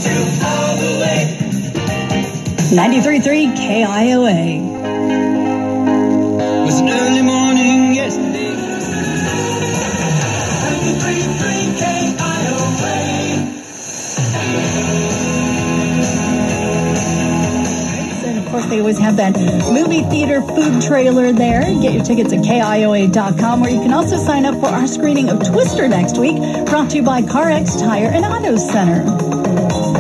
93.3 KIOA. It was an early morning yesterday. 93.3 KIOA. And of course, they always have that movie theater food trailer there. Get your tickets at KIOA.com, where you can also sign up for our screening of Twister next week, brought to you by CarX Tire and Auto Center.